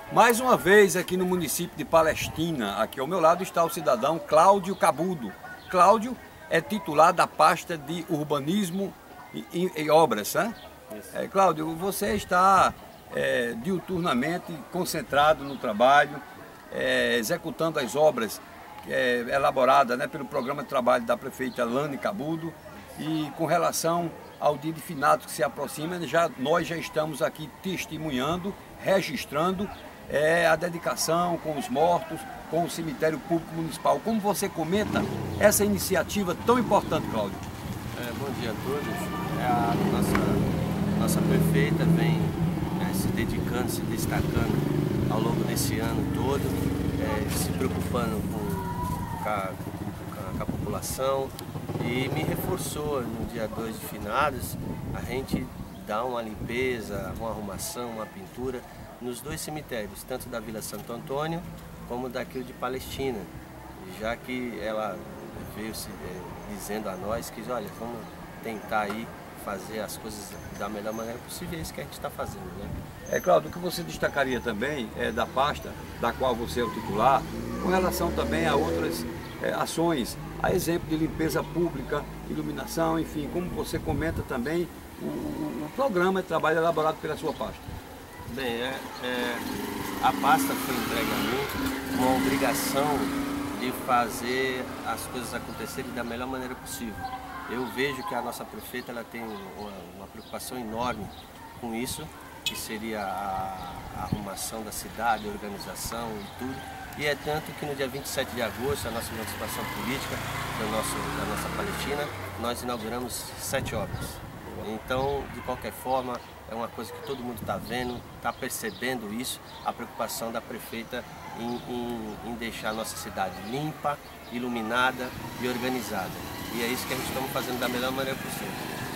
Mais uma vez aqui no município de Palestina, aqui ao meu lado está o cidadão Cláudio Cabudo. Cláudio é titular da pasta de urbanismo e obras, né? Cláudio, você está diuturnamente concentrado no trabalho, executando as obras elaboradas, né, pelo programa de trabalho da prefeita Lani Cabudo. E com relação ao dia de finados que se aproxima, nós já estamos aqui testemunhando, registrando a dedicação com os mortos, com o cemitério público municipal. Como você comenta essa iniciativa tão importante, Cláudio? Bom dia a todos. A nossa prefeita vem se dedicando, se destacando ao longo desse ano todo, se preocupando com a população, e me reforçou no dia 2 de finados a gente dar uma limpeza, uma arrumação, uma pintura nos dois cemitérios, tanto da Vila Santo Antônio como daquilo de Palestina, já que ela veio dizendo a nós que, olha, vamos tentar aí fazer as coisas da melhor maneira possível. É isso que a gente está fazendo, né? Cláudio, o que você destacaria também da pasta da qual você é o titular, com relação também a outras ações, a exemplo de limpeza pública, iluminação, enfim, como você comenta também o programa de trabalho elaborado pela sua pasta? Bem, a pasta foi entregue a mim uma obrigação de fazer as coisas acontecerem da melhor maneira possível. Eu vejo que a nossa prefeita ela tem uma preocupação enorme com isso, que seria a arrumação da cidade, a organização e tudo. E é tanto que no dia 27 de agosto, a nossa emancipação política da nossa Palestina, nós inauguramos 7 obras. Então, de qualquer forma, é uma coisa que todo mundo está vendo, está percebendo isso, a preocupação da prefeita em deixar a nossa cidade limpa, iluminada e organizada. E é isso que a gente está fazendo da melhor maneira possível.